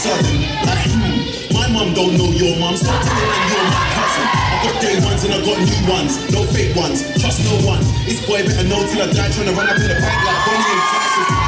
sudden. Like, my mum don't know your mum. Stop telling man you're my cousin. I got day ones and I got new ones. No fake ones, trust no one. This boy better know till I die, trying to run up in the bank like Bonnie and Clyde.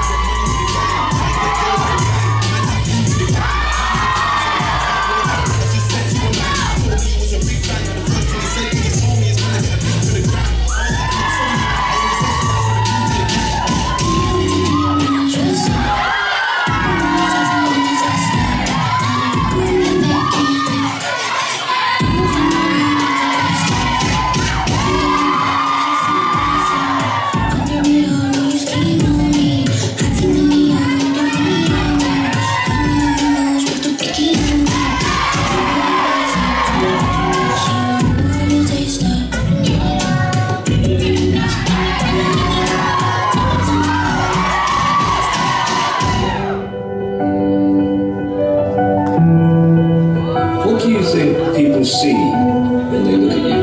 What do you think people see when they look at you?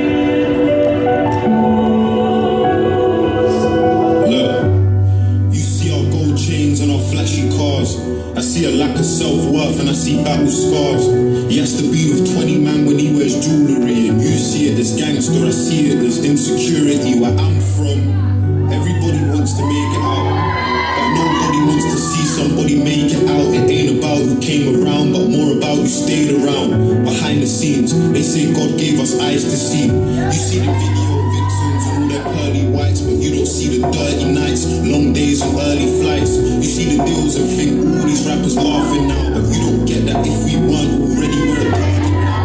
Look, you see our gold chains and our flashy cars. I see a lack of self-worth and I see battle scars. He has to be with 20 man when he wears jewellery. And you see it as gangster, I see it as insecurity. Where I'm from, everybody wants to make it out, but nobody wants to see somebody make it out. It ain't about who came around, but more about who stayed around. Behind the scenes, they say God gave us eyes to see. You see the video vixens and all their pearly whites, but you don't see the dirty nights, long days and early flights. You see the deals and think all these rappers laughing now, but you don't get that if we weren't already where the target now.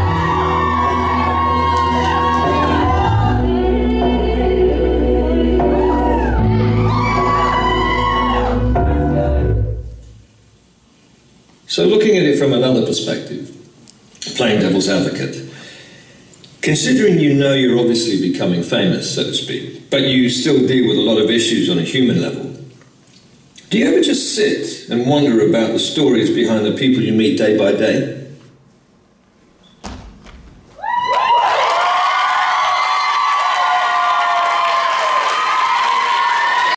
So looking at it from another perspective, playing devil's advocate, considering you know you're obviously becoming famous, so to speak, but you still deal with a lot of issues on a human level, do you ever just sit and wonder about the stories behind the people you meet day by day?